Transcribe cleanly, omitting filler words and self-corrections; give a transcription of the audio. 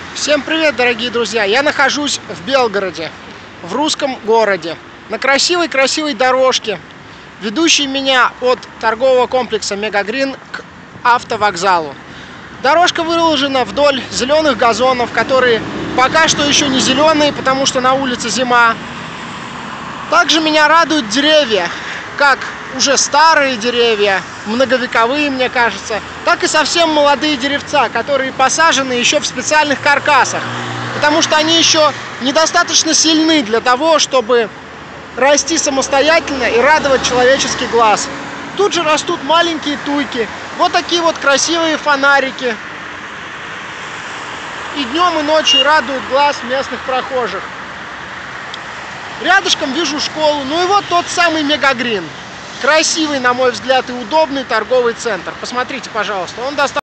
Всем привет, дорогие друзья! Я нахожусь в Белгороде, в русском городе, на красивой дорожке, ведущей меня от торгового комплекса Мегагрин к автовокзалу. Дорожка выложена вдоль зеленых газонов, которые пока что еще не зеленые, потому что на улице зима. Также меня радуют деревья, как уже старые деревья, многовековые, мне кажется, так и совсем молодые деревца, которые посажены еще в специальных каркасах, потому что они еще недостаточно сильны для того, чтобы расти самостоятельно и радовать человеческий глаз. Тут же растут маленькие туйки, вот такие вот красивые фонарики, и днем и ночью радуют глаз местных прохожих. Рядышком вижу школу, ну и вот тот самый Мегагрин. Красивый, на мой взгляд, и удобный торговый центр. Посмотрите, пожалуйста, он достаточно